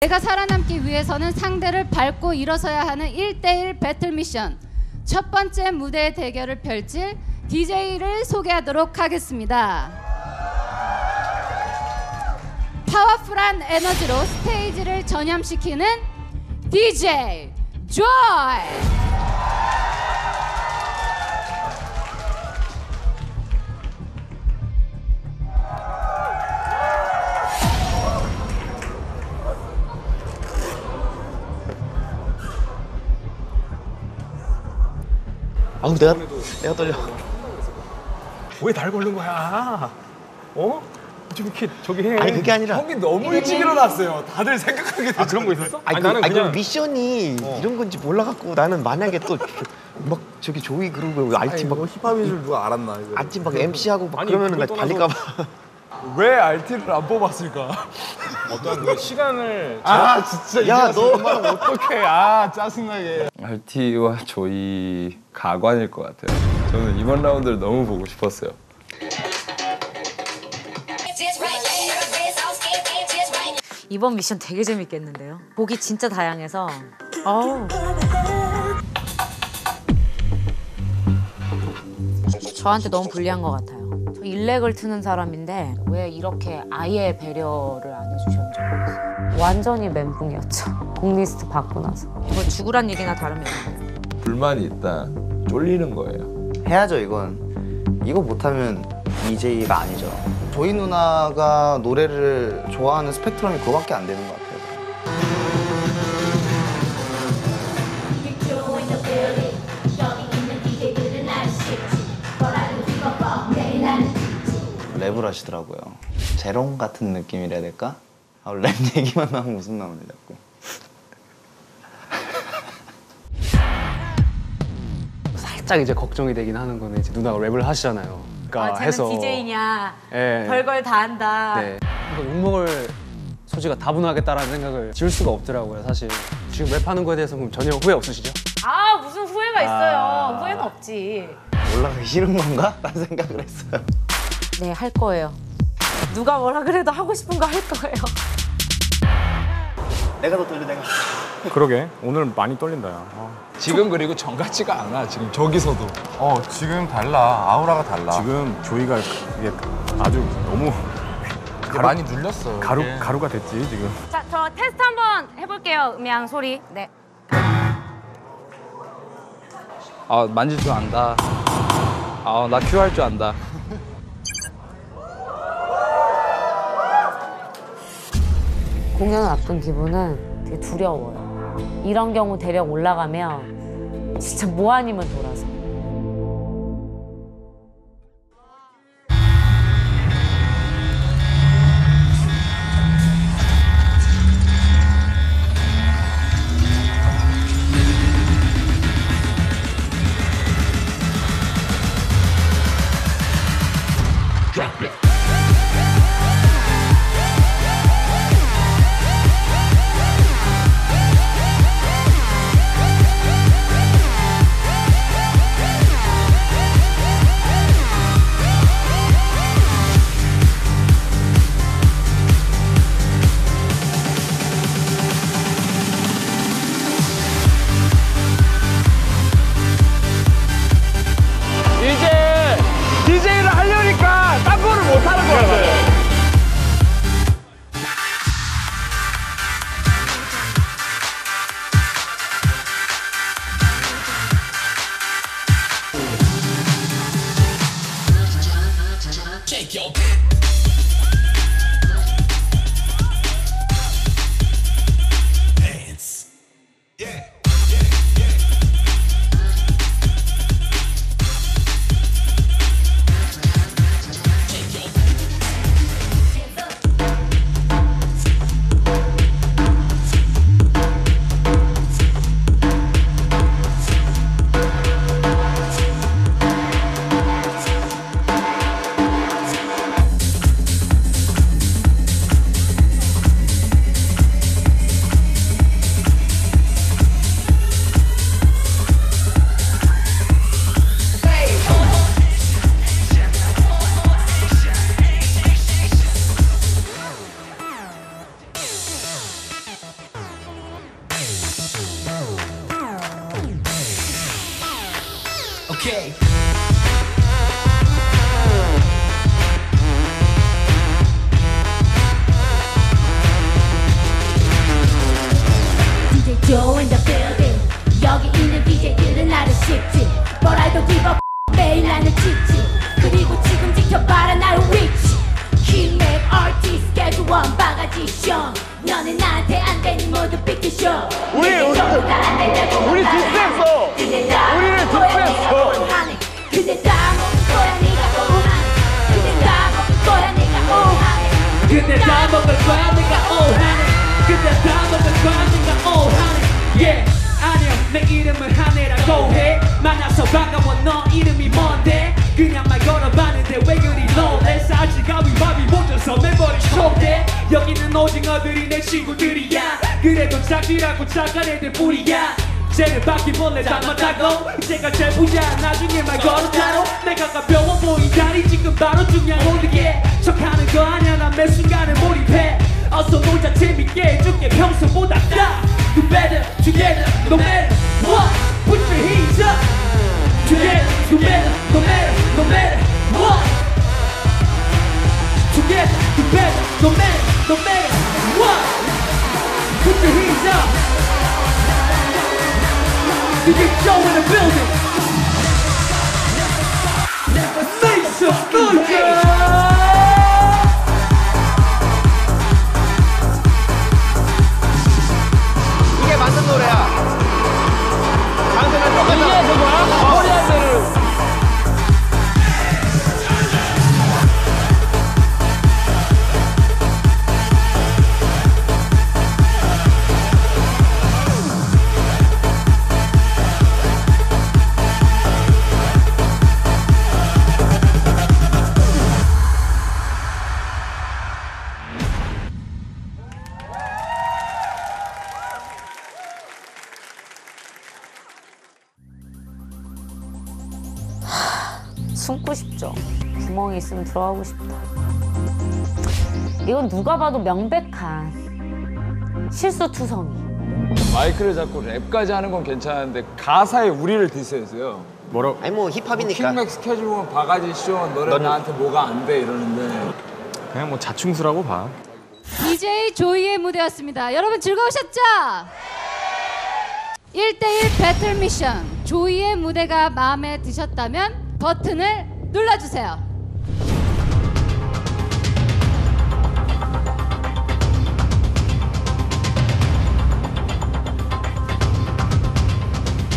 내가 살아남기 위해서는 상대를 밟고 일어서야 하는 1대1 배틀 미션. 첫 번째 무대 대결을 펼칠 DJ를 소개하도록 하겠습니다. 파워풀한 에너지로 스테이지를 전염시키는 DJ 조이! 아우 내가 떨려. 왜 날 걸는 거야? 어? 좀 이렇게 저기 해. 아니 그게 아니라 형이 너무 일찍 일어났어요. 다들 생각하게 아 그런 거 있었어? 아니, 나는 그냥 미션이 이런 건지 몰라갖고 나는 만약에 또 막 저기 조이 그룹을 알팀 막 힙합인 줄 누가 알았나 이거. 알팀 막 MC하고 막 아니, 그러면은 나 그걸 달릴까봐. 왜 RT를 안 뽑았을까? 어떤 그 시간을 아 진짜 야, 이제 와서 말하면 어떡해. 아 짜증나게. RT와 조이 가관일 것 같아요. 저는 이번 라운드를 너무 보고 싶었어요. 이번 미션 되게 재밌겠는데요? 곡이 진짜 다양해서 어우. 저한테 너무 불리한 것 같아요. 저 일렉을 트는 사람인데 왜 이렇게 아예 배려를 안 해주셨는지 모르겠어요. 완전히 멘붕이었죠. 곡 리스트 받고 나서. 뭐 죽으란 얘기나 다름이 없어요. 불만이 있다. 쫄리는 거예요. 해야죠 이건. 이거 못하면 DJ가 아니죠. 조이 누나가 노래를 좋아하는 스펙트럼이 그거밖에 안 되는 것 같아요. 랩을 하시더라고요. 재롱 같은 느낌이라 해야 될까? 랩 얘기만 나오면 웃음 나오네 자꾸. 살짝 이제 걱정이 되긴 하는 거는 이제 누나가 랩을 하시잖아요. 그러니까 쟤는 해서 DJ냐, 예. 별걸 다 한다. 네. 이거 욕먹을 소지가 다분하겠다라는 생각을 지울 수가 없더라고요, 사실. 지금 랩하는 거에 대해서 그럼 전혀 후회 없으시죠? 아 무슨 후회가 있어요. 후회는 없지. 올라가기 싫은 건가? 라는 생각을 했어요. 네, 할 거예요. 누가 뭐라 그래도 하고 싶은 거 할 거예요. 내가 더 떨려 내가. 그러게 오늘 많이 떨린다 야. 지금 그리고 정 같지가 않아. 지금 저기서도. 지금 달라. 아우라가 달라. 지금 조이가 이게 아주 너무 많이 눌렸어. 가루가 됐지 지금. 자, 저 테스트 한번 해볼게요. 음향 소리. 네. 아 만질 줄 안다. 아 나 큐 할 줄 안다. 공연을 앞둔 기분은 되게 두려워요. 이런 경우 대략 올라가면 진짜 뭐 아니면 돌아서. okay. DJ Joe in the building. 여기 있는 DJ들은 나를 쉽지. But I don't give a 매일 나는 지치. 그리고 지금 지켜봐라 나의 위치. 킹맥 아티스트 개조 원 바가지 쇼. 너는 나한테 안 되니 모두 비켜쇼. 우리 디스했어. 우리를 디스했어. 근데 다 먹을 거야 네가 오하네. 근데 다 먹을 거야 네가 오하네. 근데 다 먹을 거야 내가 오하네. 근데 다 먹을 거야 내가 오하네. Yeah 아니야 내 이름은 하네라고 해. 만나서 반가워 너 이름이 뭔데. 그냥 말 걸어봤는데 왜 그리 놀래. 사실 가위바위 못져서 멤버를 ሾ대. 여기는 오징어들이 내 친구들이야. 그래도 작지라고 착한 애들 뿐이야. 쟤는 바퀴벌레 닮았다고. 제가 제부야 나중에 말 걸었다로. 내가 가벼워 보인다니 지금 바로 중요한 모든 게 척하는 거 아니야 난 매 순간에 몰입해. 어서 놀자 재밌게 해줄게 평소보다 나. Do better together no matter what. Put your hands up. Together together no matter what. Together together no matter what. Put your hands up. DJ Joe in the building. Make some noise. 이게 맞는 노래야. 방송에 똑같아. 이게 그거야? 허리한 대로. 숨고 싶죠. 구멍이 있으면 들어가고 싶다. 이건 누가 봐도 명백한 실수투성이. 마이크를 잡고 랩까지 하는 건 괜찮은데 가사에 우리를 디스했어요. 뭐라고? 아니 뭐 힙합이니까. 킹맥 스케줄 보면 바가지 쇼 너네 나한테 뭐가 안 돼 이러는데 그냥 뭐 자충수라고 봐. DJ 조이의 무대였습니다. 여러분 즐거우셨죠? 1대1 배틀 미션 조이의 무대가 마음에 드셨다면 버튼을 눌러주세요.